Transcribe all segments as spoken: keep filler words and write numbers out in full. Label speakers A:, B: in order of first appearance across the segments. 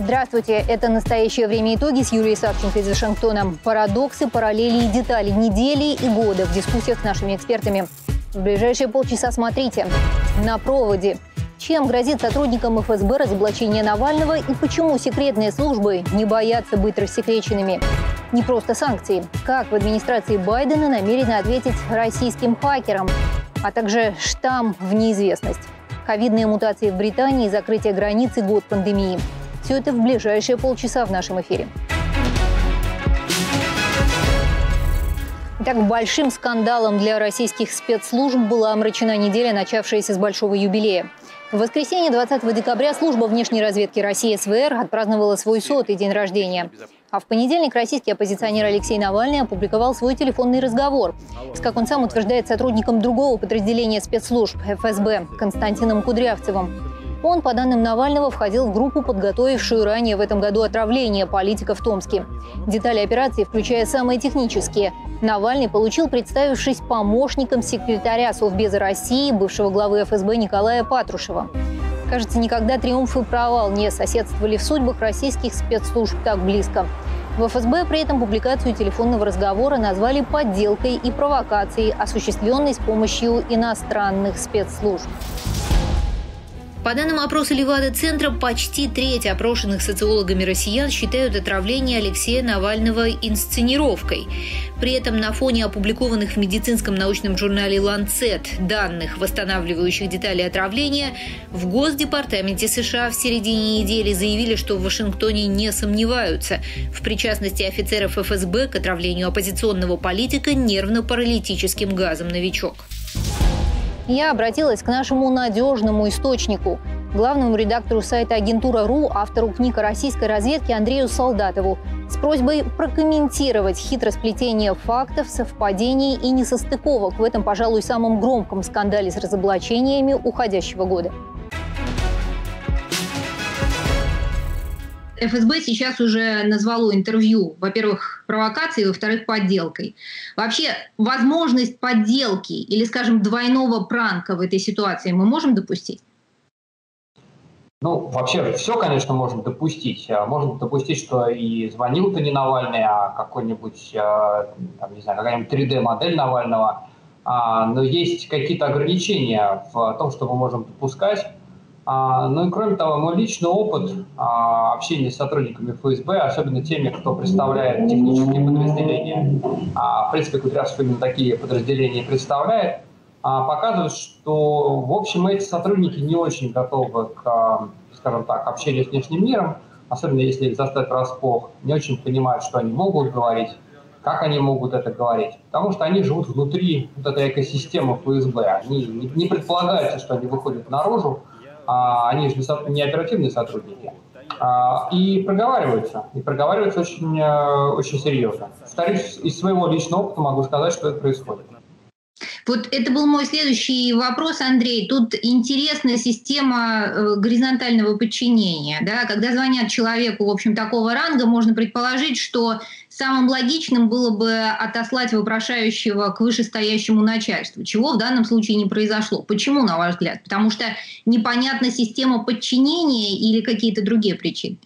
A: Здравствуйте, это «Настоящее время. Итоги» с Юлией Савченко из Вашингтона. Парадоксы, параллели и детали недели и года в дискуссиях с нашими экспертами. В ближайшие полчаса смотрите. На проводе. Чем грозит сотрудникам эф эс бэ разоблачение Навального и почему секретные службы не боятся быть рассекреченными? Не просто санкции. Как в администрации Байдена намерены ответить российским хакерам? А также штамм в неизвестность. Ковидные мутации в Британии, закрытие границ и год пандемии. Все это в ближайшие полчаса в нашем эфире. Итак, большим скандалом для российских спецслужб была омрачена неделя, начавшаяся с большого юбилея. В воскресенье двадцатого декабря служба внешней разведки России эс вэ эр отпраздновала свой сотый день рождения. А в понедельник российский оппозиционер Алексей Навальный опубликовал свой телефонный разговор с, как он сам утверждает, сотрудником другого подразделения спецслужб эф эс бэ Константином Кудрявцевым. Он, по данным Навального, входил в группу, подготовившую ранее в этом году отравление политика в Томске. Детали операции, включая самые технические, Навальный получил, представившись помощником секретаря Совбеза России, бывшего главы эф эс бэ Николая Патрушева. Кажется, никогда триумф и провал не соседствовали в судьбах российских спецслужб так близко. В эф эс бэ при этом публикацию телефонного разговора назвали подделкой и провокацией, осуществленной с помощью иностранных спецслужб. По данным опроса Левада-центра, почти треть опрошенных социологами россиян считают отравление Алексея Навального инсценировкой. При этом на фоне опубликованных в медицинском научном журнале «Ланцет» данных, восстанавливающих детали отравления, в Госдепартаменте США в середине недели заявили, что в Вашингтоне не сомневаются в причастности офицеров эф эс бэ к отравлению оппозиционного политика нервно-паралитическим газом «Новичок». Я обратилась к нашему надежному источнику, главному редактору сайта агентура точка ру, автору книг о российской разведке Андрею Солдатову, с просьбой прокомментировать хитросплетение фактов, совпадений и несостыковок в этом, пожалуй, самом громком скандале с разоблачениями уходящего года. эф эс бэ сейчас уже назвало интервью, во-первых, провокацией, во-вторых, подделкой. Вообще, возможность подделки или, скажем, двойного пранка в этой ситуации мы можем допустить?
B: Ну, вообще, все, конечно, можно допустить. Можно допустить, что и звонил-то не Навальный, а какой-нибудь, там, не знаю, какая-нибудь три дэ модель Навального. Но есть какие-то ограничения в том, что мы можем допускать. А, ну и кроме того, мой личный опыт а, общения с сотрудниками эф эс бэ, особенно теми, кто представляет технические подразделения, а, в принципе, Кудрявцев именно такие подразделения представляет, а, показывает, что, в общем, эти сотрудники не очень готовы к, а, скажем так, общению с внешним миром, особенно если их застать врасплох, не очень понимают, что они могут говорить, как они могут это говорить, потому что они живут внутри вот этой экосистемы эф эс бэ, они не, не предполагается, что они выходят наружу, А, они же не оперативные сотрудники, а, и проговариваются, и проговариваются очень, очень серьезно. Повторюсь, из своего личного опыта могу сказать, что это происходит.
A: Вот это был мой следующий вопрос, Андрей. Тут интересная система горизонтального подчинения. Да? Когда звонят человеку, в общем, такого ранга, можно предположить, что самым логичным было бы отослать вопрошающего к вышестоящему начальству, чего в данном случае не произошло. Почему, на ваш взгляд? Потому что непонятна система подчинения или какие-то другие причины?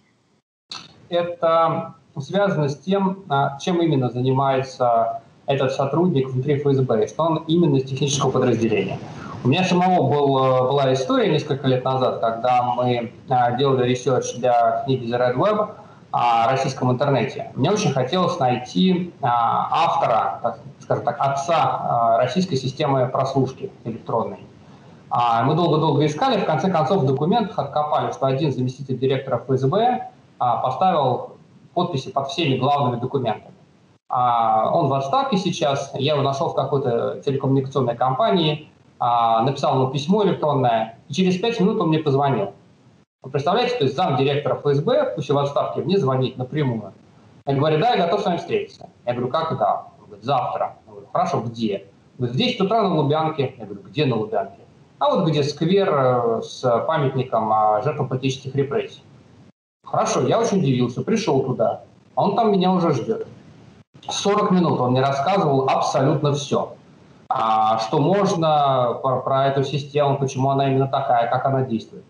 B: Это связано с тем, чем именно занимается этот сотрудник внутри эф эс бэ, что он именно из технического подразделения. У меня самого был, была история несколько лет назад, когда мы а, делали ресерч для книги The Red Web о российском интернете. Мне очень хотелось найти а, автора, так, скажем так, отца а, российской системы прослушки электронной. А, мы долго-долго искали, в конце концов в документах откопали, что один заместитель директора эф эс бэ а, поставил подписи под всеми главными документами. Он в отставке сейчас, я его нашел в какой-то телекоммуникационной компании, написал ему письмо электронное, и через пять минут он мне позвонил. Вы представляете, то есть замдиректора эф эс бэ, пусть и в отставке, мне звонит напрямую. Я говорю, да, я готов с вами встретиться. Я говорю, как да? Он говорит, завтра. Я говорю, хорошо, где? Он говорит, в десять утра на Лубянке. Я говорю, где на Лубянке? А вот где сквер с памятником жертвам политических репрессий. Хорошо, я очень удивился, пришел туда, а он там меня уже ждет. сорок минут он мне рассказывал абсолютно все. А, что можно про, про эту систему, почему она именно такая, как она действует.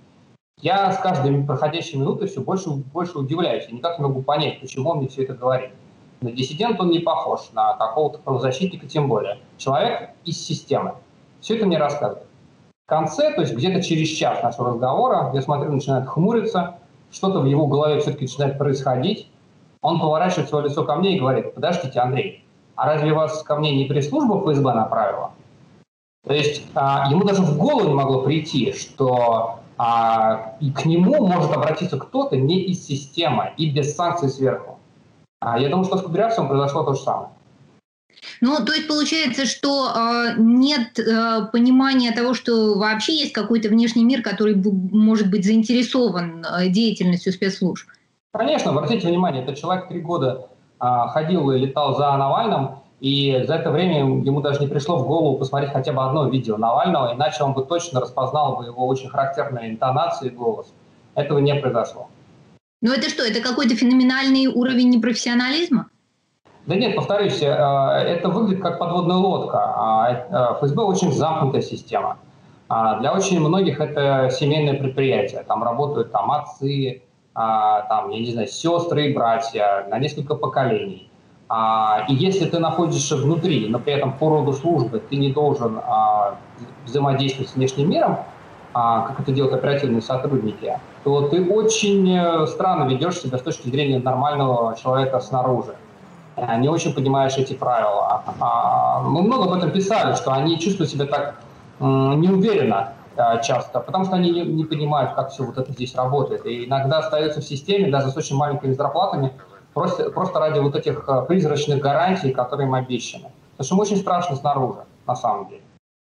B: Я с каждой проходящей минутой все больше и больше удивляюсь. Я никак не могу понять, почему он мне все это говорит. На диссидента он не похож, на какого-то правозащитника тем более. Человек из системы. Все это мне рассказывает. В конце, то есть где-то через час нашего разговора, я смотрю, начинает хмуриться, что-то в его голове все-таки начинает происходить. Он поворачивает свое лицо ко мне и говорит: подождите, Андрей, а разве вас ко мне не пресс-служба ФСБ направила? То есть а, ему даже в голову не могло прийти, что а, и к нему может обратиться кто-то не из системы и без санкций сверху. А, я думаю, что с Кудрявцевым произошло то же самое.
A: Ну, то есть получается, что э, нет э, понимания того, что вообще есть какой-то внешний мир, который может быть заинтересован э, деятельностью спецслужб.
B: Конечно, обратите внимание, этот человек три года а, ходил и летал за Навальным, и за это время ему даже не пришло в голову посмотреть хотя бы одно видео Навального, иначе он бы точно распознал бы его очень характерные интонации и голос. Этого не произошло.
A: Но это что, это какой-то феноменальный уровень непрофессионализма?
B: Да нет, повторюсь, это выглядит как подводная лодка. ФСБ очень замкнутая система. Для очень многих это семейное предприятие. Там работают там, отцы, там, я не знаю, сестры и братья на несколько поколений. И если ты находишься внутри, но при этом по роду службы ты не должен взаимодействовать с внешним миром, как это делают оперативные сотрудники, то ты очень странно ведешь себя с точки зрения нормального человека снаружи. Не очень понимаешь эти правила. Мы много об этом писали, что они чувствуют себя так неуверенно часто, потому что они не понимают, как все вот это здесь работает. И иногда остаются в системе, даже с очень маленькими зарплатами, просто, просто ради вот этих призрачных гарантий, которые им обещаны. Потому что им очень страшно снаружи, на самом деле.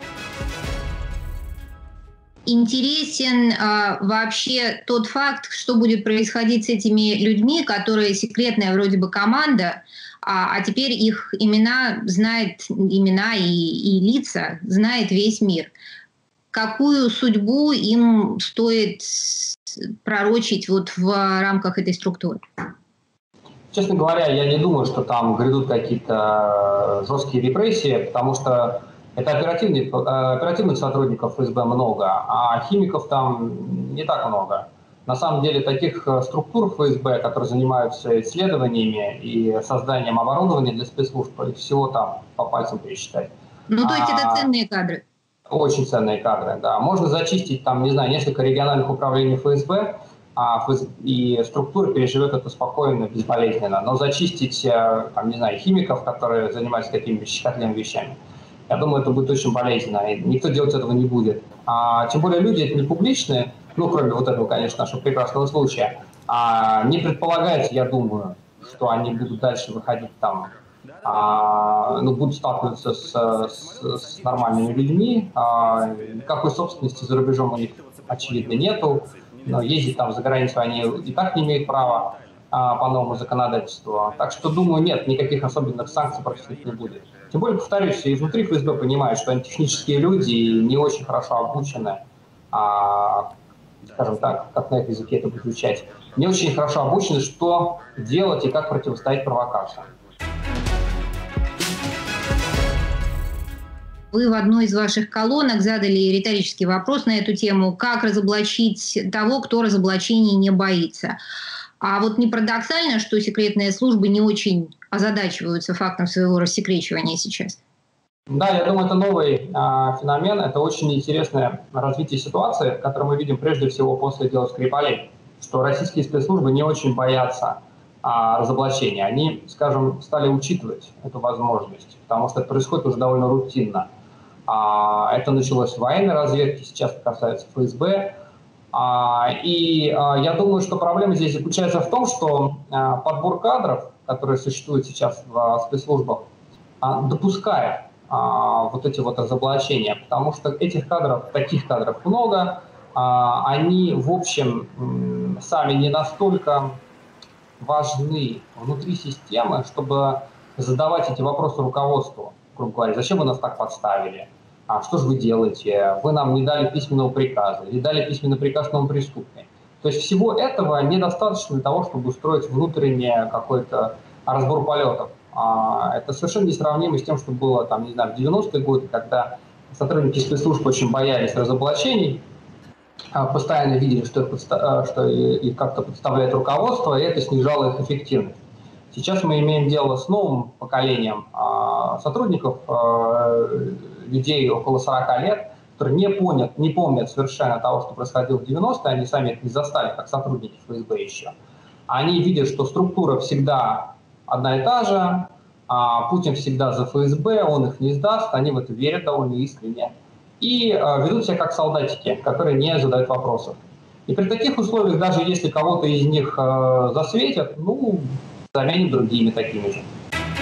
A: Интересен а, вообще тот факт, что будет происходить с этими людьми, которые секретная вроде бы команда, а, а теперь их имена знает, имена и, и лица знает весь мир. Какую судьбу им стоит пророчить вот в рамках этой структуры?
B: Честно говоря, я не думаю, что там грядут какие-то жесткие репрессии, потому что это оперативных, оперативных сотрудников ФСБ много, а химиков там не так много. На самом деле таких структур ФСБ, которые занимаются исследованиями и созданием оборудования для спецслужб, всего там по пальцам пересчитать.
A: Ну, то есть это ценные кадры?
B: Очень ценные кадры, да. Можно зачистить там, не знаю, несколько региональных управлений ФСБ, а ФСБ, и структура переживет это спокойно, безболезненно. Но зачистить, там, не знаю, химиков, которые занимаются такими щекотливыми вещами, я думаю, это будет очень болезненно, и никто делать этого не будет. А, тем более люди это не публичные, ну, кроме вот этого, конечно, нашего прекрасного случая. А, не предполагается, я думаю, что они будут дальше выходить там, а, ну, будут сталкиваться с, с, с нормальными людьми. А, никакой собственности за рубежом у них, очевидно, нету. Но ездить там за границу они и так не имеют права а, по новому законодательству. Так что, думаю, нет, никаких особенных санкций против них не будет. Тем более, повторюсь, и внутри ФСБ понимают, что они технические люди и не очень хорошо обучены, а, скажем так, как на их языке это будет звучать, не очень хорошо обучены, что делать и как противостоять провокациям.
A: Вы в одной из ваших колонок задали риторический вопрос на эту тему, как разоблачить того, кто разоблачений не боится. А вот не парадоксально, что секретные службы не очень озадачиваются фактом своего рассекречивания сейчас?
B: Да, я думаю, это новый а, феномен, это очень интересное развитие ситуации, которое мы видим прежде всего после дела Скрипалей, что российские спецслужбы не очень боятся а, разоблачения. Они, скажем, стали учитывать эту возможность, потому что это происходит уже довольно рутинно. А, это началось в военной разведке, сейчас это касается ФСБ. А, и а, я думаю, что проблема здесь заключается в том, что а, подбор кадров, который существует сейчас в а, спецслужбах, а, допускает а, вот эти вот разоблачения, потому что этих кадров, таких кадров много, а, они, в общем, м, сами не настолько важны внутри системы, чтобы задавать эти вопросы руководству, грубо говоря, зачем вы нас так подставили? А что же вы делаете? Вы нам не дали письменного приказа, не дали письменный приказ новым преступникам. То есть всего этого недостаточно для того, чтобы устроить внутренний какой-то разбор полетов. Это совершенно несравнимо с тем, что было там, не знаю, в девяностые годы, когда сотрудники спецслужб очень боялись разоблачений, постоянно видели, что их, подста- что их как-то подставляет руководство, и это снижало их эффективность. Сейчас мы имеем дело с новым поколением сотрудников, людей около сорока лет, которые не помнят, не помнят совершенно того, что происходило в девяностые, они сами их не застали, как сотрудники эф эс бэ еще. Они видят, что структура всегда одна и та же, а Путин всегда за эф эс бэ, он их не сдаст, они в это верят довольно искренне. И э, ведут себя как солдатики, которые не задают вопросов. И при таких условиях, даже если кого-то из них э, засветят, ну, заменят другими такими же.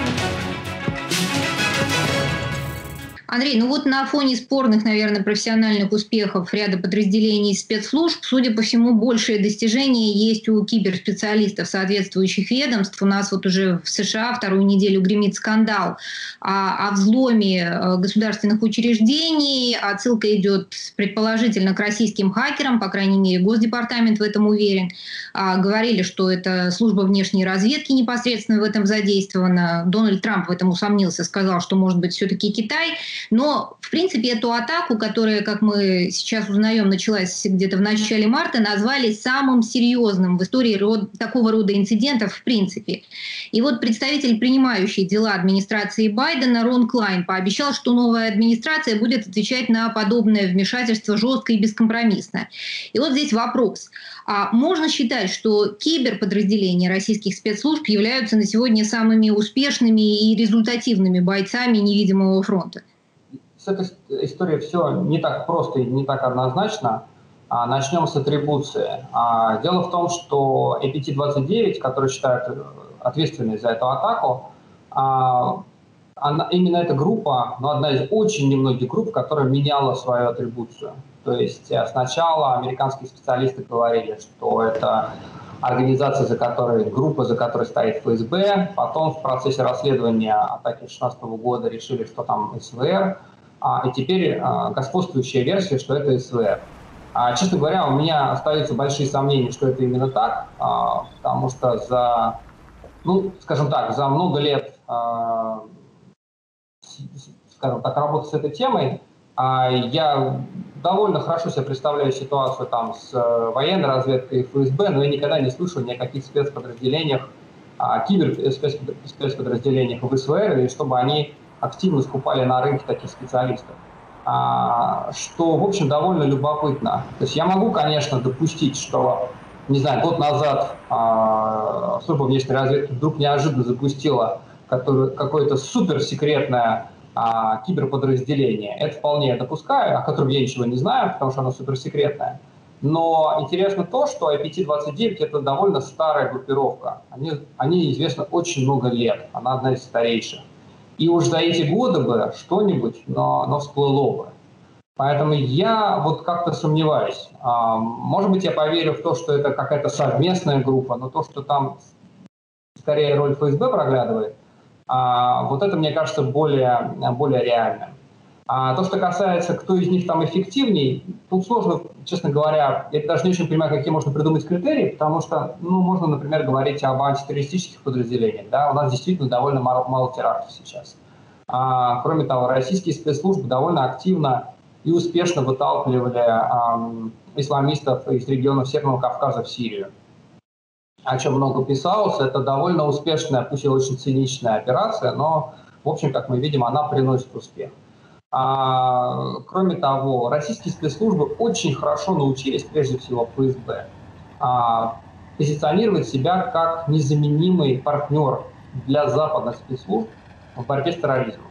A: Андрей, ну вот на фоне спорных, наверное, профессиональных успехов ряда подразделений спецслужб, судя по всему, большее достижение есть у киберспециалистов соответствующих ведомств. У нас вот уже в США вторую неделю гремит скандал о, о взломе государственных учреждений. Отсылка идет предположительно к российским хакерам, по крайней мере, Госдепартамент в этом уверен. А, говорили, что это служба внешней разведки непосредственно в этом задействована. Дональд Трамп в этом усомнился, сказал, что может быть все-таки Китай. Но, в принципе, эту атаку, которая, как мы сейчас узнаем, началась где-то в начале марта, назвали самым серьезным в истории род, такого рода инцидентов в принципе. И вот представитель принимающей дела администрации Байдена Рон Клайн пообещал, что новая администрация будет отвечать на подобное вмешательство жестко и бескомпромиссно. И вот здесь вопрос. А можно считать, что киберподразделения российских спецслужб являются на сегодня самыми успешными и результативными бойцами невидимого фронта?
B: С этой историей все не так просто и не так однозначно. Начнем с атрибуции. Дело в том, что эй пи ти двадцать девять, который считают ответственной за эту атаку, она, именно эта группа, но одна из очень немногих групп, которая меняла свою атрибуцию. То есть сначала американские специалисты говорили, что это организация, за которой, группа, за которой стоит эф эс бэ. Потом в процессе расследования атаки две тысячи шестнадцатого года решили, что там эс вэ эр. И теперь господствующая версия, что это эс вэ эр. Честно говоря, у меня остаются большие сомнения, что это именно так, потому что за, ну, скажем так, за много лет, скажем так, работы с этой темой, я довольно хорошо себе представляю ситуацию там с военной разведкой и эф эс бэ, но я никогда не слышал ни о каких спецподразделениях, киберспецподразделениях в эс вэ эр, или чтобы они активно скупали на рынке таких специалистов. Что, в общем, довольно любопытно. То есть я могу, конечно, допустить, что, не знаю, год назад служба внешней разведки вдруг неожиданно запустила какое-то суперсекретное а, киберподразделение. Это вполне я допускаю, о котором я ничего не знаю, потому что оно суперсекретное. Но интересно то, что эй пи ти двадцать девять это довольно старая группировка. Они, они известны очень много лет. Она одна из старейших. И уж за эти годы бы что-нибудь, но, но всплыло бы. Поэтому я вот как-то сомневаюсь. А, может быть, я поверю в то, что это какая-то совместная группа, но то, что там скорее роль эф эс бэ проглядывает, а, вот это, мне кажется, более, более реальным. А то, что касается, кто из них там эффективней, тут сложно, честно говоря, я даже не очень понимаю, какие можно придумать критерии, потому что, ну, можно, например, говорить об антитеррористических подразделениях, да, у нас действительно довольно мало, мало терактов сейчас. А, кроме того, российские спецслужбы довольно активно и успешно выталкивали а, исламистов из регионов Северного Кавказа в Сирию. О чем много писалось, это довольно успешная, пусть и очень циничная операция, но, в общем, как мы видим, она приносит успех. А, кроме того, российские спецслужбы очень хорошо научились, прежде всего, эф эс бэ, а, позиционировать себя как незаменимый партнер для западных спецслужб в борьбе с терроризмом.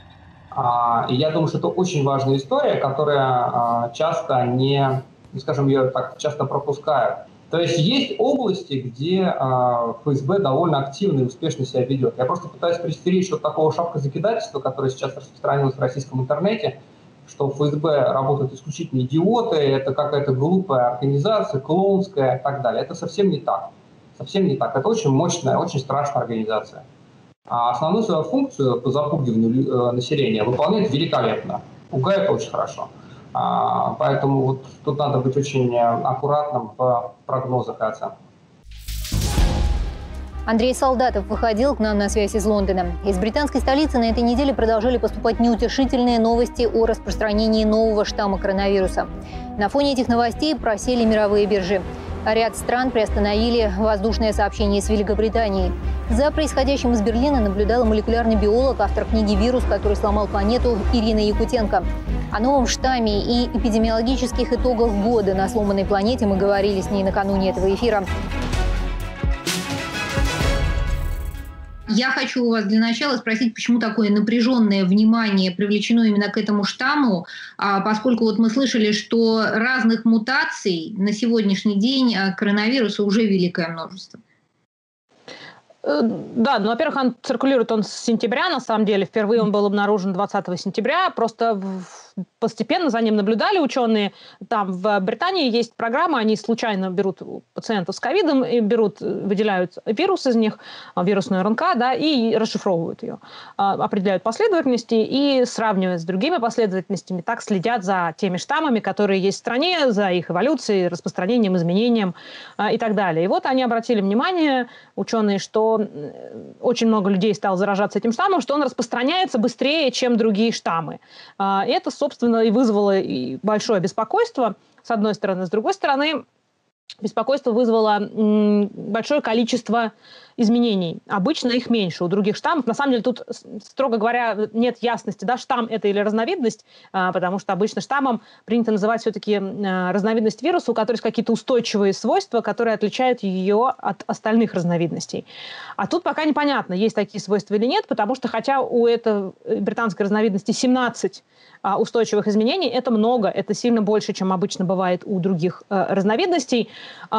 B: А, и я думаю, что это очень важная история, которая а, часто не, скажем, ее так часто пропускают. То есть есть области, где э, эф эс бэ довольно активно и успешно себя ведет. Я просто пытаюсь предостеречь от такого шапкозакидательства, которое сейчас распространилось в российском интернете, что в эф эс бэ работают исключительно идиоты, это какая-то глупая организация, клоунская и так далее. Это совсем не так. Совсем не так. Это очень мощная, очень страшная организация. А основную свою функцию по запугиванию населения выполняет великолепно. Пугает очень хорошо. А, поэтому вот тут надо быть очень аккуратным в прогнозах и оценках.
A: Андрей Солдатов выходил к нам на связь из Лондона. Из британской столицы на этой неделе продолжали поступать неутешительные новости о распространении нового штамма коронавируса. На фоне этих новостей просели мировые биржи. Ряд стран приостановили воздушное сообщение с Великобританией. За происходящим из Берлина наблюдала молекулярный биолог, автор книги «Вирус, который сломал планету» Ирина Якутенко. О новом штамме и эпидемиологических итогах года на сломанной планете мы говорили с ней накануне этого эфира. Я хочу у вас для начала спросить, почему такое напряженное внимание привлечено именно к этому штамму, поскольку вот мы слышали, что разных мутаций на сегодняшний день коронавируса уже великое множество.
C: Да, ну, во-первых, он циркулирует он с сентября, на самом деле. Впервые он был обнаружен двадцатого сентября. Просто постепенно за ним наблюдали ученые. Там в Британии есть программа, они случайно берут пациентов с ковидом, и берут, выделяют вирус из них, вирусную РНК, да, и расшифровывают ее. Определяют последовательности и сравнивают с другими последовательностями. Так следят за теми штаммами, которые есть в стране, за их эволюцией, распространением, изменением и так далее. И вот они обратили внимание, ученые, что очень много людей стало заражаться этим штаммом, что он распространяется быстрее, чем другие штаммы. И это, собственно, и вызвало и большое беспокойство, с одной стороны. С другой стороны, беспокойство вызвало большое количество изменений. Обычно их меньше у других штаммов. На самом деле тут, строго говоря, нет ясности, да, штамм это или разновидность, потому что обычно штаммом принято называть все-таки разновидность вируса, у которой есть какие-то устойчивые свойства, которые отличают ее от остальных разновидностей. А тут пока непонятно, есть такие свойства или нет, потому что хотя у этой британской разновидности семнадцать устойчивых изменений, это много, это сильно больше, чем обычно бывает у других разновидностей.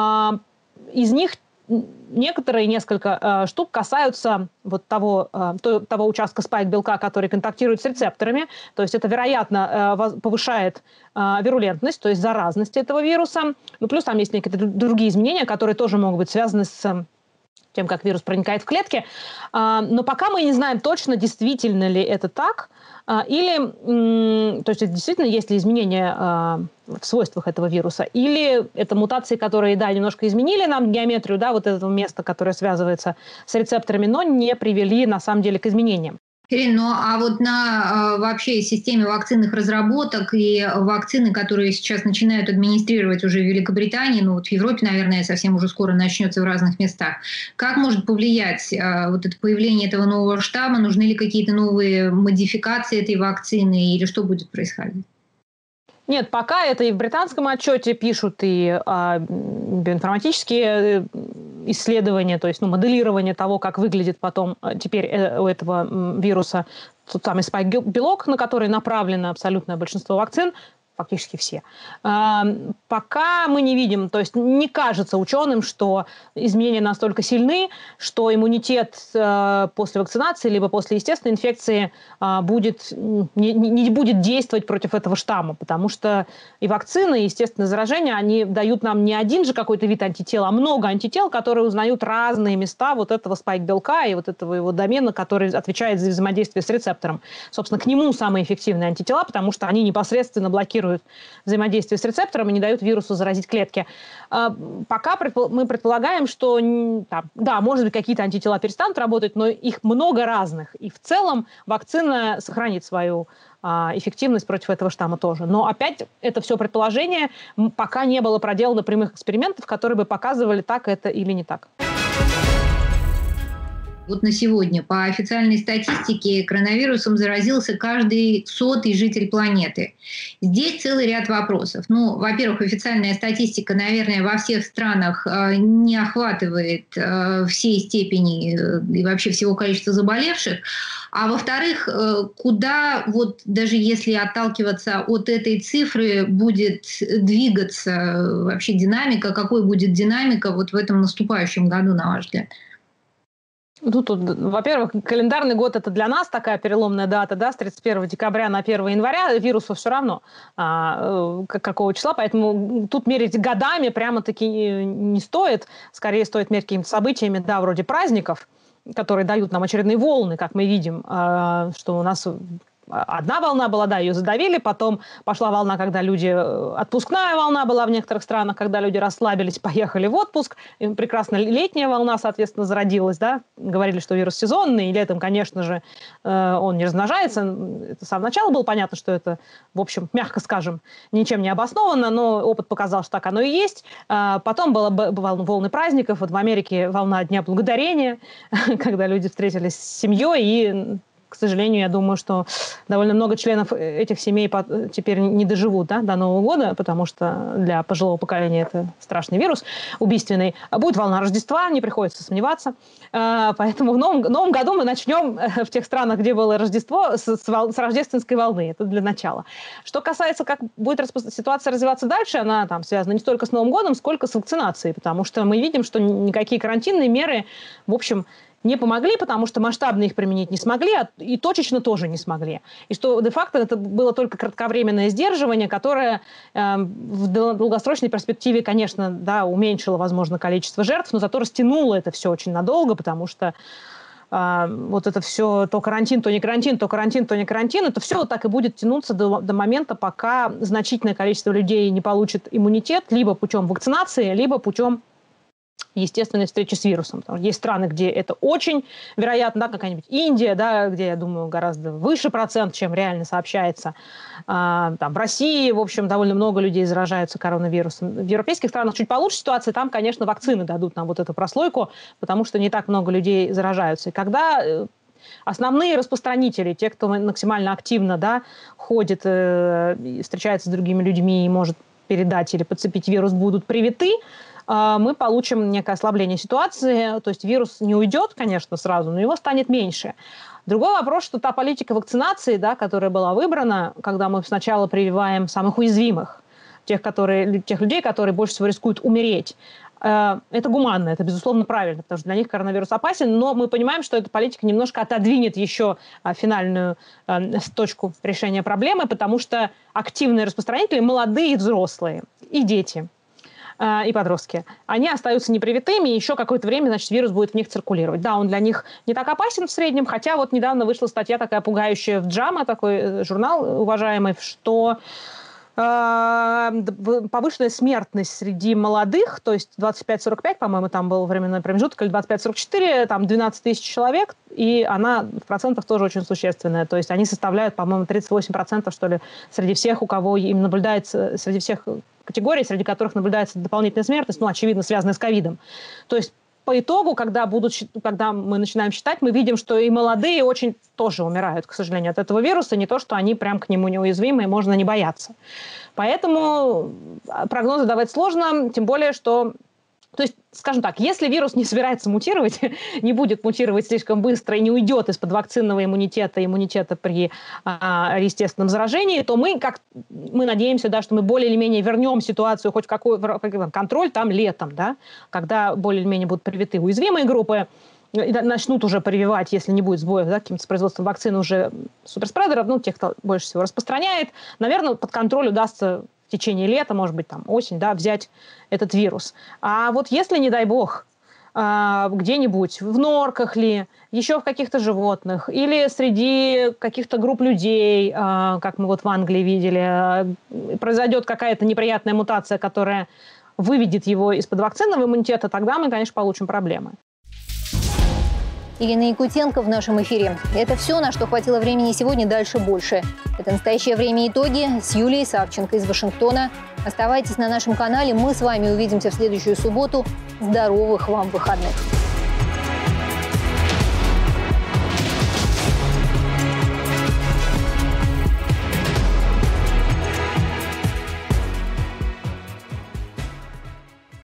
C: Из них некоторые, несколько э, штук касаются вот того, э, то, того участка спайк-белка, который контактирует с рецепторами. То есть это, вероятно, э, повышает э, вирулентность, то есть заразность этого вируса. Ну, плюс там есть некоторые другие изменения, которые тоже могут быть связаны с тем, как вирус проникает в клетки. Э, но пока мы не знаем точно, действительно ли это так. Э, или, э, то есть действительно есть ли изменения э, в свойствах этого вируса, или это мутации, которые, да, немножко изменили нам геометрию, да, вот этого места, которое связывается с рецепторами, но не привели, на самом деле, к изменениям.
A: Ирина, ну а вот на вообще системе вакцинных разработок и вакцины, которые сейчас начинают администрировать уже в Великобритании, ну вот в Европе, наверное, совсем уже скоро начнется в разных местах, как может повлиять вот это появление этого нового штамма? Нужны ли какие-то новые модификации этой вакцины или что будет происходить?
C: Нет, пока это и в британском отчете пишут, и а, биоинформатические исследования, то есть ну, моделирование того, как выглядит потом теперь у этого вируса тот самый спайк-белок, на который направлено абсолютное большинство вакцин, фактически все. Пока мы не видим, то есть не кажется ученым, что изменения настолько сильны, что иммунитет после вакцинации либо после естественной инфекции будет, не, не будет действовать против этого штамма, потому что и вакцины, и естественное заражение, они дают нам не один же какой-то вид антител, а много антител, которые узнают разные места вот этого спайк-белка и вот этого его домена, который отвечает за взаимодействие с рецептором. Собственно, к нему самые эффективные антитела, потому что они непосредственно блокируют взаимодействие с рецептором и не дают вирусу заразить клетки. Пока мы предполагаем, что там, да, может быть, какие-то антитела перестанут работать, но их много разных. И в целом вакцина сохранит свою эффективность против этого штамма тоже. Но опять это все предположение. Пока не было проделано прямых экспериментов, которые бы показывали, так это или не так.
A: Вот на сегодня по официальной статистике коронавирусом заразился каждый сотый житель планеты. Здесь целый ряд вопросов. Ну, во-первых, официальная статистика, наверное, во всех странах не охватывает всей степени и вообще всего количества заболевших. А во-вторых, куда, вот даже если отталкиваться от этой цифры, будет двигаться вообще динамика, какой будет динамика вот в этом наступающем году, на ваш взгляд?
C: Ну, тут, во-первых, календарный год – это для нас такая переломная дата, да, с тридцать первого декабря на первое января, вирусу все равно, а, какого числа, поэтому тут мерить годами прямо-таки не, не стоит, скорее стоит мерить какими-то событиями, да, вроде праздников, которые дают нам очередные волны, как мы видим, а, что у нас одна волна была, да, ее задавили, потом пошла волна, когда люди... Отпускная волна была в некоторых странах, когда люди расслабились, поехали в отпуск. И прекрасно летняя волна, соответственно, зародилась, да. Говорили, что вирус сезонный, и летом, конечно же, он не размножается. Это с самого начала было понятно, что это, в общем, мягко скажем, ничем не обосновано, но опыт показал, что так оно и есть. Потом было волны праздников. Вот в Америке волна Дня Благодарения, когда люди встретились с семьей, и, к сожалению, я думаю, что довольно много членов этих семей теперь не доживут, да, до Нового года, потому что для пожилого поколения это страшный вирус, убийственный. Будет волна Рождества, не приходится сомневаться. Поэтому в новом, новом году мы начнем в тех странах, где было Рождество, с, с, с рождественской волны. Это для начала. Что касается, как будет ситуация развиваться дальше, она там связана не столько с Новым годом, сколько с вакцинацией, потому что мы видим, что никакие карантинные меры, в общем, не помогли, потому что масштабно их применить не смогли, а и точечно тоже не смогли. И что де-факто это было только кратковременное сдерживание, которое э, в долгосрочной перспективе, конечно, да, уменьшило, возможно, количество жертв, но зато растянуло это все очень надолго, потому что э, вот это все то карантин, то не карантин, то карантин, то не карантин, это все вот так и будет тянуться до, до момента, пока значительное количество людей не получит иммунитет либо путем вакцинации, либо путем естественной встречи с вирусом. Потому что есть страны, где это очень вероятно, да, какая-нибудь Индия, да, где, я думаю, гораздо выше процент, чем реально сообщается. А, там, в России, в общем, довольно много людей заражаются коронавирусом. В европейских странах чуть получше ситуация, там, конечно, вакцины дадут нам вот эту прослойку, потому что не так много людей заражаются. И когда основные распространители, те, кто максимально активно, да, ходит, э, встречается с другими людьми и может передать или подцепить вирус, будут привиты, мы получим некое ослабление ситуации, то есть вирус не уйдет, конечно, сразу, но его станет меньше. Другой вопрос, что та политика вакцинации, да, которая была выбрана, когда мы сначала прививаем самых уязвимых, тех, которые, тех людей, которые больше всего рискуют умереть, это гуманно, это, безусловно, правильно, потому что для них коронавирус опасен, но мы понимаем, что эта политика немножко отодвинет еще финальную точку решения проблемы, потому что активные распространители, молодые и взрослые, и дети, и подростки, они остаются непривитыми, и еще какое-то время, значит, вирус будет в них циркулировать. Да, он для них не так опасен в среднем, хотя вот недавно вышла статья такая пугающая в джама, такой журнал уважаемый, что повышенная смертность среди молодых, то есть двадцать пять сорок пять, по-моему, там был временной промежуток, или двадцать пять сорок четыре, там двенадцать тысяч человек, и она в процентах тоже очень существенная. То есть они составляют, по-моему, тридцать восемь процентов, что ли, среди всех, у кого им наблюдается, среди всех категорий, среди которых наблюдается дополнительная смертность, ну, очевидно, связанная с ковидом. То есть по итогу, когда, будут, когда мы начинаем считать, мы видим, что и молодые очень тоже умирают, к сожалению, от этого вируса. Не то, что они прям к нему неуязвимы, и можно не бояться. Поэтому прогнозы давать сложно, тем более, что... То есть, скажем так, если вирус не собирается мутировать, не будет мутировать слишком быстро и не уйдет из-под вакцинного иммунитета, иммунитета при а, естественном заражении, то мы, как, мы надеемся, да, что мы более или менее вернем ситуацию хоть в какой контроль там летом, да, когда более или менее будут привиты уязвимые группы, начнут уже прививать, если не будет сбоев, да, каким-то с производством вакцины уже суперспредеров, ну, тех, кто больше всего распространяет, наверное, под контроль удастся в течение лета, может быть, там, осень, да, взять этот вирус. А вот если, не дай бог, где-нибудь в норках ли, еще в каких-то животных, или среди каких-то групп людей, как мы вот в Англии видели, произойдет какая-то неприятная мутация, которая выведет его из-под вакцинного иммунитета, тогда мы, конечно, получим проблемы.
A: Ирина Якутенко в нашем эфире. Это все, на что хватило времени сегодня, дальше больше. Это «Настоящее время. Итоги» с Юлией Савченко из Вашингтона. Оставайтесь на нашем канале, мы с вами увидимся в следующую субботу. Здоровых вам выходных!